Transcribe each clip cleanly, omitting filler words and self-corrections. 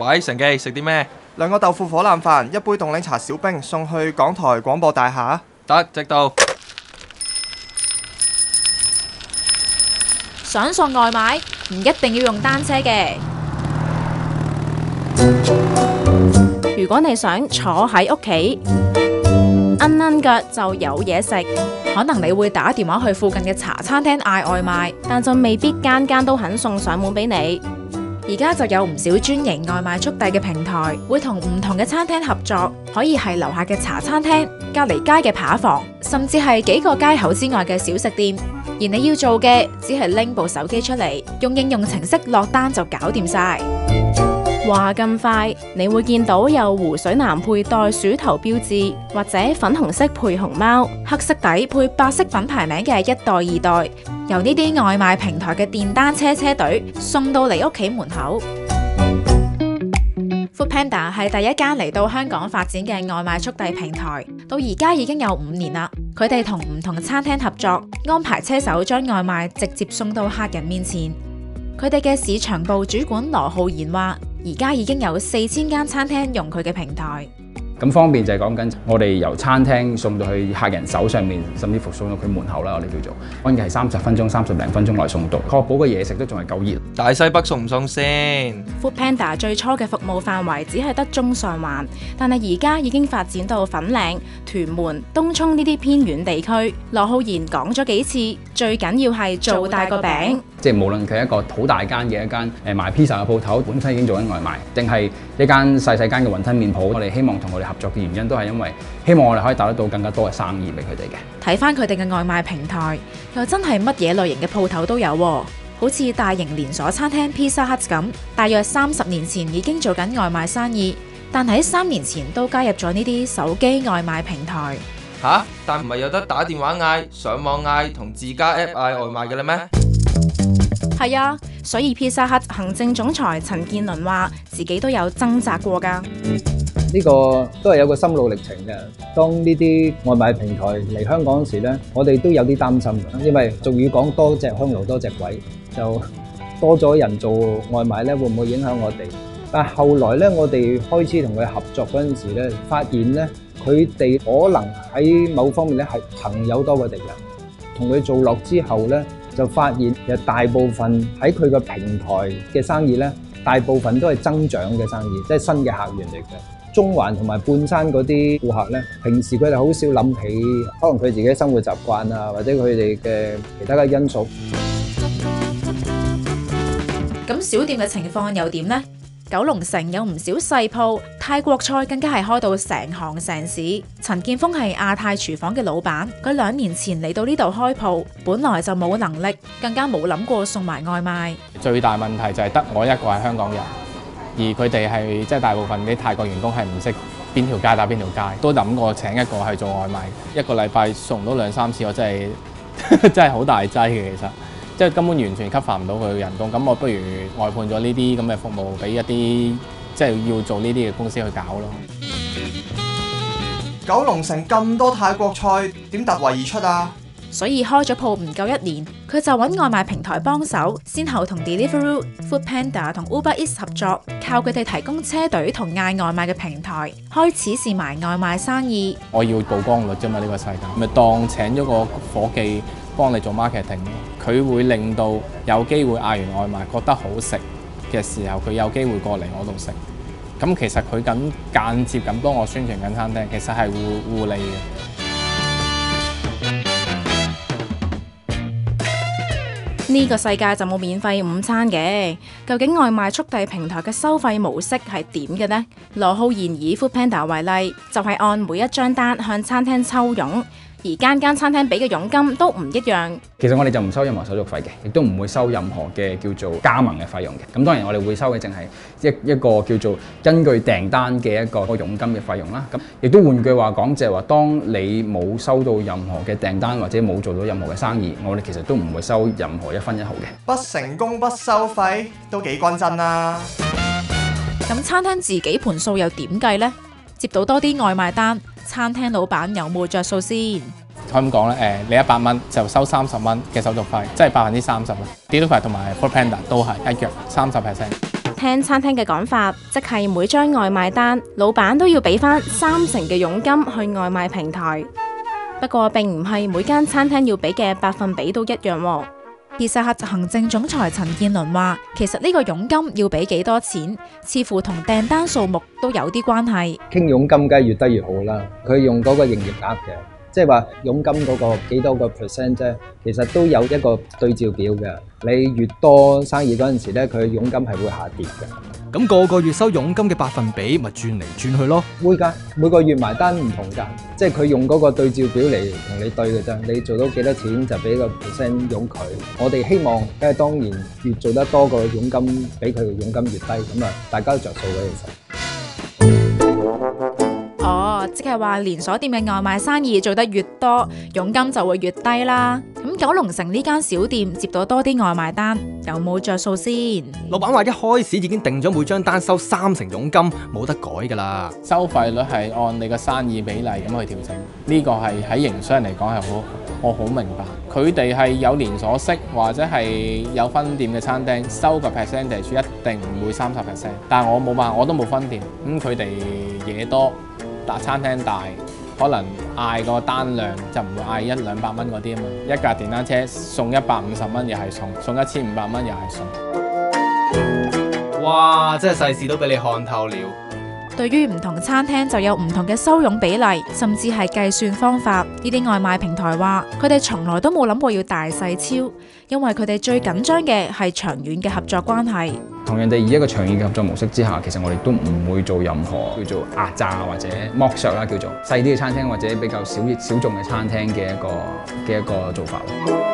喂，成記食啲咩？ 兩個豆腐火腩飯，一杯凍檸茶小冰，送去港台廣播大廈。 得，即到。 想送外賣唔一定要用單車嘅。如果你想坐喺屋企，奀腳就有嘢食，可能你會打電話去附近嘅茶餐廳嗌外賣，但就未必間間都肯送上門俾你。而家就有唔少專營外賣速遞嘅平台，會同唔同嘅餐廳合作，可以係樓下嘅茶餐廳、隔離街嘅扒房，甚至係幾個街口之外嘅小食店。而你要做嘅，只係拎部手機出嚟，用應用程式落單就搞掂晒。話咁快，你會見到有湖水藍配袋鼠頭標誌，或者粉紅色配熊貓，黑色底配白色品牌名嘅一袋二袋，由呢啲外賣平台嘅電單車車隊送到你屋企門口。Foodpanda 係第一間嚟到香港發展嘅外賣速遞平台，到而家已經有5年啦。佢哋同唔同餐廳合作，安排車手將外賣直接送到客人面前。佢哋嘅市場部主管羅浩然話，而家已經有4000間餐廳用佢嘅平台。 咁方便就係講緊我哋由餐廳送到去客人手上面，甚至乎送到佢門口啦。我哋叫做溫嘅係30分鐘、30零分鐘內送到，確保個嘢食都仲係夠熱。 大西北送唔送先？ Foodpanda 最初嘅服務範圍只係得中上環，但係而家已經發展到粉嶺、屯門、東涌呢啲偏遠地區。羅浩然講咗幾次，最緊要係做大個餅。 即係無論佢係一個好大間嘅一間賣 pizza 嘅鋪頭，本身已經做緊外賣，定係一間細間嘅雲吞麵鋪，我哋希望同我哋合作嘅原因都係因為希望我哋可以帶得到更加多嘅生意俾佢哋嘅。 睇翻佢哋嘅外賣平台，又真係乜嘢類型嘅鋪頭都有喎，好似大型連鎖餐廳 Pizza Hut 咁，大約30年前已經做緊外賣生意，但喺3年前都加入咗呢啲手機外賣平台。 吓？但唔係有得打電話嗌、上網嗌同自家 app 嗌外賣嘅啦咩？ 係啊，所以 Pizza Hut 行政總裁陳建倫話自己都有掙扎過㗎。 呢個都係有個心路歷程嘅。當呢啲外賣平台嚟香港嗰時咧，我哋都有啲擔心嘅，因為俗語講多隻香爐多隻鬼，就多咗人做外賣咧，會唔會影響我哋？但係後來咧，我哋開始同佢合作嗰陣時咧，發現咧佢哋可能喺某方面咧係朋友多過敵人。同佢做落之後咧，就發現其實大部分喺佢個平台嘅生意咧，大部分都係增長嘅生意，即係新嘅客源嚟嘅。中環同埋半山嗰啲顧客咧，平時佢哋好少諗起，可能佢自己生活習慣啊，或者佢哋嘅其他嘅因素。 咁小店嘅情況又點呢？九龍城有唔少細鋪，泰國菜更加係開到成行成市。陳建峰係亞太廚房嘅老闆，佢2年前嚟到呢度開鋪，本來就冇能力，更加冇諗過送埋外賣。 最大問題就係得我一個係香港人，而佢哋係即係大部分啲泰國員工係唔識邊條街打邊條街，都諗過請一個去做外賣，一個禮拜送唔到2-3次，我真係真係好大劑嘅其實。即係根本完全 cover 唔到佢嘅人工，咁我不如外判咗呢啲咁嘅服務俾一啲即係要做呢啲嘅公司去搞咯。 九龍城咁多泰國菜，點突圍而出啊？ 所以開咗鋪唔夠1年，佢就揾外賣平台幫手，先後同 Deliveroo、Foodpanda 同 Uber Eats 合作，靠佢哋提供車隊同嗌外賣嘅平台，開始試埋外賣生意。 我要曝光率啫嘛，呢個世界咪當請咗個伙計幫你做 marketing 咯，佢會令到有機會嗌完外賣覺得好食嘅時候，佢有機會過嚟我度食。咁其實佢間接咁幫我宣傳緊餐廳，其實係互利嘅。 呢個世界就冇免費午餐嘅，究竟外賣速遞平台嘅收費模式係點嘅呢？羅浩然以 Foodpanda 為例，就係按每一張單向餐廳抽佣。而間餐廳俾嘅佣金都唔一樣。 其實我哋就唔收任何手續費嘅，亦都唔會收任何嘅叫做加盟嘅費用嘅。咁當然我哋會收嘅淨係一個叫做根據訂單嘅一個佣金嘅費用啦。咁亦都換句話講，就係話當你冇收到任何嘅訂單或者冇做到任何嘅生意，我哋其實都唔會收任何1分1毫嘅。 不成功不收費，都幾均真啦。 咁餐廳自己盤數又點計呢？接到多啲外賣單，餐廳老闆有冇着數先？ 可以咁講咧，你100蚊就收30蚊嘅手續費，即係30%啦。Delivery 同埋 Foodpanda 都係一樣30%。 聽餐廳嘅講法，即係每張外賣單，老闆都要俾翻30%嘅佣金去外賣平台。不過並唔係每間餐廳要俾嘅百分比都一樣喎。Pizza Hut行政總裁陳建倫話，其實呢個佣金要俾幾多錢，似乎同訂單數目都有啲關係。 傾佣金梗係越低越好啦。佢用嗰個營業額嘅，即係話佣金嗰個幾多個 percent 啫，其實都有一個對照表嘅。你越多生意嗰陣時咧，佢佣金係會下跌嘅。 咁個個月收佣金嘅百分比咪轉嚟轉去咯？ 會㗎，每個月埋單唔同㗎，即係佢用嗰個對照表嚟同你對嘅啫。你做到幾多錢就俾個 percent 佣佢。我哋希望梗係當然越做得多個佣金，俾佢嘅佣金越低，咁啊大家都着數嘅其實。 哦，即係話連鎖店嘅外賣生意做得越多，佣金就會越低啦。咁九龍城呢間小店接到多啲外賣單，有冇着數先？ 老闆話一開始已經定咗每張單收30%佣金，冇得改㗎啦。 收費率係按你個生意比例咁去調整，呢個係喺營商嚟講係好，我好明白。佢哋係有連鎖式或者係有分店嘅餐廳，收個 percentage 一定唔會30%。但係我冇辦法，我都冇分店，咁佢哋嘢多，餐廳大，可能嗌個單量就唔會嗌100-200蚊嗰啲啊嘛。一架電單車送150蚊又係送1500蚊又係送。 哇！真係世事都俾你看透了。 對於唔同餐廳就有唔同嘅收佣比例，甚至係計算方法。呢啲外賣平台話，佢哋從來都冇諗過要大細超，因為佢哋最緊張嘅係長遠嘅合作關係。 同人哋以一個長遠嘅合作模式之下，其實我哋都唔會做任何叫做壓榨或者剝削啦，叫做細啲嘅餐廳或者比較小眾嘅餐廳嘅一個做法。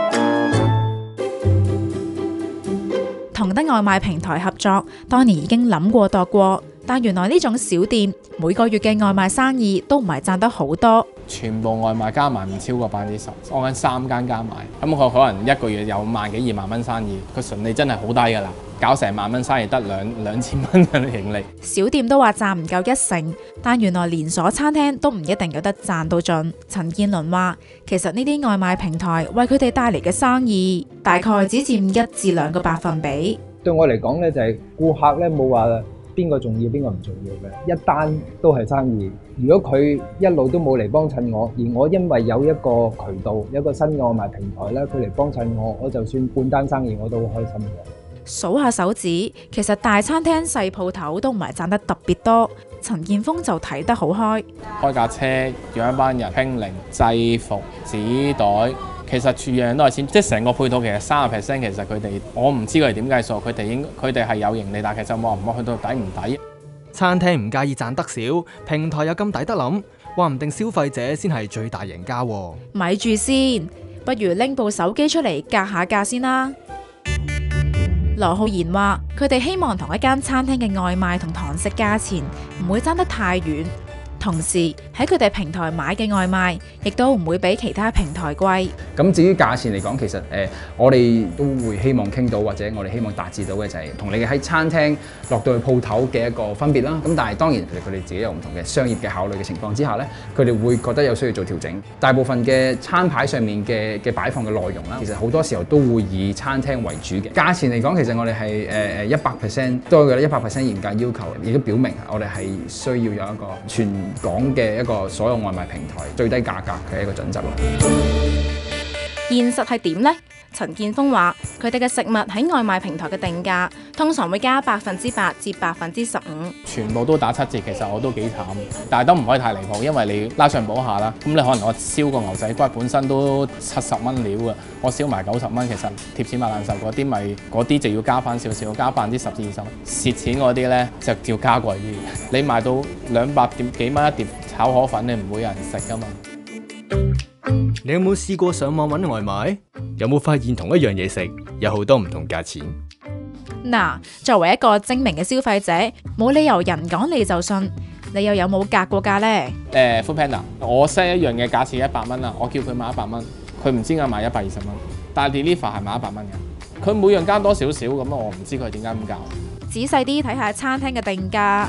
同得外賣平台合作，當年已經諗過度過，但原來呢種小店每個月嘅外賣生意都唔係賺得好多。 全部外賣加埋唔超過10%，我講3間加埋，咁佢可能一個月有萬幾2萬蚊生意，佢純利真係好低㗎啦，搞成萬蚊生意得2000蚊嘅盈利。 小店都話賺唔夠1成，但原來連鎖餐廳都唔一定有得賺到盡。陳建倫話，其實呢啲外賣平台為佢哋帶嚟嘅生意，大概只佔1至2個百分比。 對我嚟講咧，就係顧客咧冇話邊個重要邊個唔重要嘅，一單都係生意。如果佢一路都冇嚟幫襯我，而我因為有一個渠道，有一個新嘅外賣平台咧，佢嚟幫襯我，我就算半單生意我都好開心嘅。 數下手指，其實大餐廳細鋪頭都唔係賺得特別多。陳建峰就睇得好開， 開架車養一班人拼零、制服、紙袋，其實處樣都係錢，即係成個配套其實30%，其實佢哋我唔知佢哋點計數，佢哋係有盈利，但係其實我唔去到抵唔抵。 餐廳唔介意賺得少，平台有咁抵得諗，話唔定消費者先係最大贏家喎。 咪住先，不如拎部手機出嚟格下價先啦。羅浩然話：佢哋希望同一間餐廳嘅外賣同堂食價錢唔會爭得太遠，同時喺佢哋平台買嘅外賣亦都唔會比其他平台貴。 咁至於價錢嚟講，其實我哋都會希望傾到，或者我哋希望達至到嘅就係同你嘅喺餐廳落到去鋪頭嘅一個分別啦。咁但係當然佢哋自己有唔同嘅商業嘅考慮嘅情況之下呢，佢哋會覺得有需要做調整。大部分嘅餐牌上面嘅擺放嘅內容啦，其實好多時候都會以餐廳為主嘅。價錢嚟講，其實我哋係100%都有100% 嚴格要求，亦都表明我哋係需要有一個全港嘅一個所有外賣平台最低價格嘅一個準則咯。 現實係點呢？陳建峰話：佢哋嘅食物喺外賣平台嘅定價通常會加8%至15%， 全部都打7折，其實我都幾慘，但係都唔可以太離譜，因為你拉上補下啦。咁你可能我燒個牛仔骨本身都70蚊料啊，我燒埋90蚊，其實貼錢買難受。嗰啲就要加翻少少，加10%至20%。蝕錢嗰啲呢，就叫加貴啲。你賣到200幾蚊一碟炒河粉，你唔會有人食噶嘛。 你有冇試過上網揾外賣？有冇發現同一樣嘢食有好多唔同價錢？ 嗱，作為一個精明嘅消費者，冇理由人講你就信，你又有冇格過價呢 ？Foodpanda， 我 set 一樣嘅價錢100蚊啦，我叫佢買100蚊，佢唔知點解買120蚊，但係 deliver 係買100蚊嘅，佢每樣加多少少咁，我唔知佢點解咁教。 仔細啲睇下餐廳嘅定價。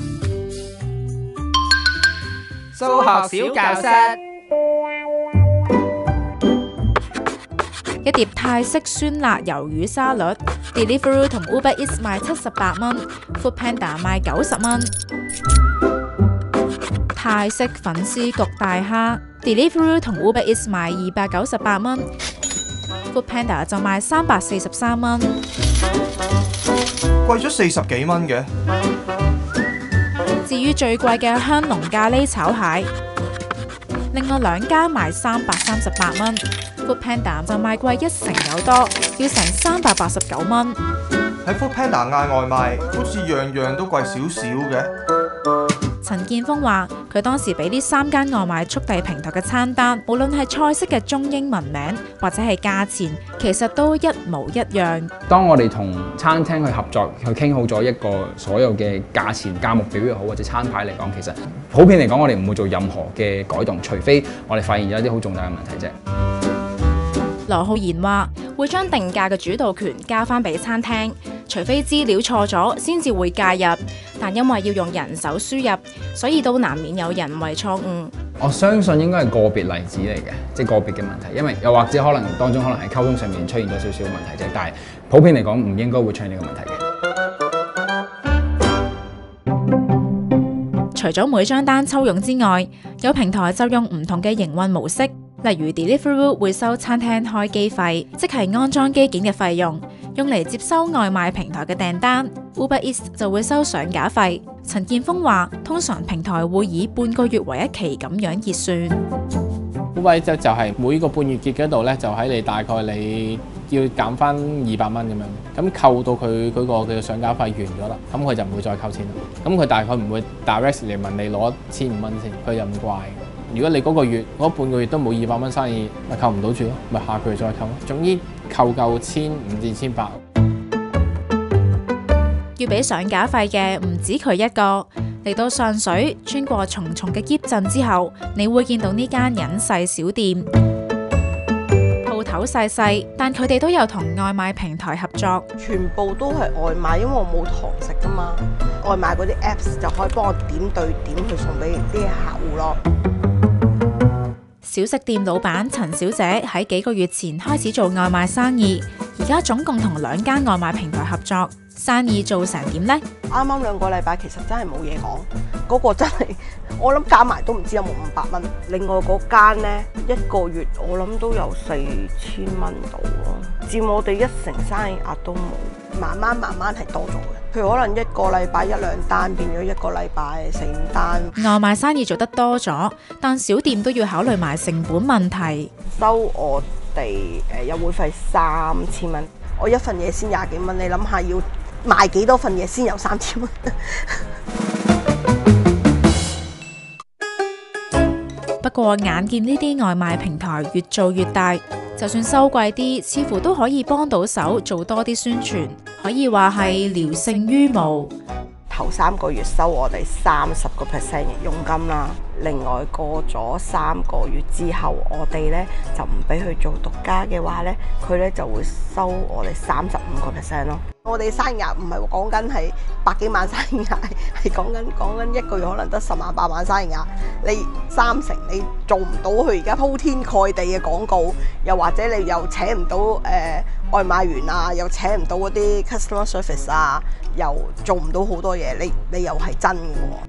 數學小教室。 一碟泰式酸辣魷魚沙律 ，Deliveroo 同 Uber Eats 賣78蚊 ，Food Panda 賣90蚊。泰式粉絲焗大蝦 ，Deliveroo 同 Uber Eats 賣298蚊 ，Food Panda 就賣343蚊。 貴咗40幾蚊嘅。 至於最貴嘅香濃咖喱炒蟹，另外2間賣338蚊 ，Food Panda 就賣貴1成有多，要成389蚊。 喺 Food Panda 嗌外賣，好似樣樣都貴少少嘅。 陳建峰話：佢當時俾呢3間外賣速遞平台嘅餐單，無論係菜式嘅中英文名或者係價錢，其實都一模一樣。 當我哋同餐廳去合作，去傾好咗一個所有嘅價錢、價目表又好，或者餐牌嚟講，其實普遍嚟講，我哋唔會做任何嘅改動，除非我哋發現有一啲好重大嘅問題啫。 羅浩然話：會將定價嘅主導權交翻俾餐廳，除非資料錯咗先至會介入，但因為要用人手輸入，所以都難免有人為錯誤。 我相信應該係個別例子嚟嘅，即係個別嘅問題，因為又或者可能當中可能係溝通上面出現咗少少問題啫，但係普遍嚟講唔應該會出現呢個問題嘅。 除咗每張單抽佣之外，有平台就用唔同嘅營運模式。例如 Deliveroo 會收餐廳開機費，即係安裝機件嘅費用，用嚟接收外賣平台嘅訂單。Uber Eats 就會收上架費。陳建峰話：通常平台會以半個月為一期咁樣結算。 Uber Eats 就係每個半月結嗰度咧，就喺你大概你要減翻200蚊咁樣，咁扣到佢嗰個嘅上架費完咗啦，咁佢就唔會再扣錢啦。咁佢大概唔會 direct 嚟問你攞1500蚊先，佢又唔怪。如果你嗰個月嗰半個月都冇200蚊生意，咪扣唔到住咯，咪下個月再扣咯。總之扣夠1500至1800。 要俾上架費嘅唔止佢一個。嚟到上水，穿過重重嘅篋陣之後，你會見到呢間隱世小店。鋪頭細細，但佢哋都有同外賣平台合作。 全部都係外賣，因為我冇堂食噶嘛。外賣嗰啲 Apps 就可以幫我點對點去送俾啲客戶咯。 小食店老闆陳小姐喺幾個月前開始做外賣生意，而家總共同2間外賣平台合作，生意做成點呢？ 啱啱2個禮拜，其實真係冇嘢講，嗰個真係我諗加埋都唔知有冇500蚊。另外嗰間呢，1個月我諗都有4000蚊到咯，佔我哋1成生意額都冇。慢慢係多咗嘅，譬如可能1個禮拜1-2單，變咗1個禮拜4-5單。 外賣生意做得多咗，但小店都要考慮埋成本問題。 收我哋入會費3000蚊，我一份嘢先20幾蚊，你諗下要賣幾多份嘢先有3000蚊？ 不過眼見呢啲外賣平台越做越大，就算收貴啲，似乎都可以幫到手做多啲宣傳，可以話係聊勝於無。 頭3個月收我哋30% 嘅佣金啦，另外過咗3個月之後，我哋呢就唔俾佢做獨家嘅話呢，佢呢就會收我哋35% 咯。我哋生意額唔係講緊係百幾萬生意額，係講緊1個月可能得10萬8萬生意額，你3成你做唔到佢而家鋪天蓋地嘅廣告，又或者你又請唔到外賣員啊，又請唔到嗰啲 customer service 啊，又做唔到好多嘢，你又係真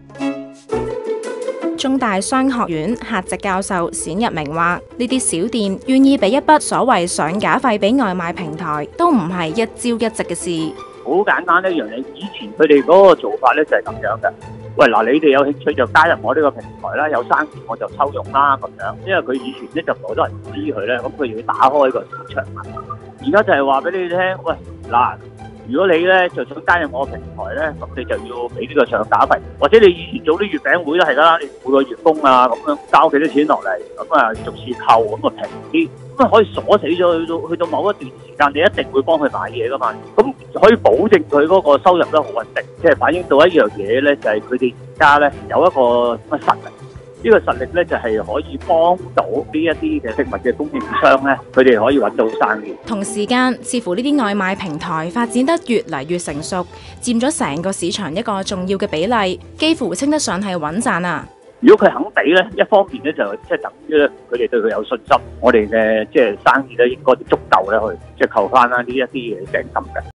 嘅。 中大商學院客席教授冼日明話：呢啲小店願意俾一筆所謂上架費俾外賣平台，都唔係一朝一夕嘅事。 好簡單一樣嘢，以前佢哋嗰個做法咧就係咁樣嘅。喂，嗱，你哋有興趣就加入我呢個平台啦，有生意我就抽佣啦咁樣。因為佢以前咧就好多人唔知佢咧，咁佢要打開個市場。而家就係話俾你聽，喂，嗱，如果你咧就想加入我平台咧，咁你就要俾呢個上架費，或者你以前做啲月餅會都係啦，你每個月供啊咁樣交幾多錢落嚟，咁啊逐次扣咁啊平啲，咁啊可以鎖死咗去到某一段時間，你一定會幫佢買嘢噶嘛，咁可以保證佢嗰個收入咧好穩定，即係反映到一樣嘢咧，就係佢哋而家咧有一個乜實力。呢個實力咧就係可以幫到呢一啲嘅食物嘅供應商咧，佢哋可以揾到生意。 同時間，似乎呢啲外賣平台發展得越嚟越成熟，佔咗成個市場一個重要嘅比例，幾乎稱得上係穩賺啊！ 如果佢肯俾咧，一方面咧就即係等於咧佢哋對佢有信心，我哋嘅即係生意咧應該足夠咧去即係扣翻啦呢一啲嘢訂金嘅。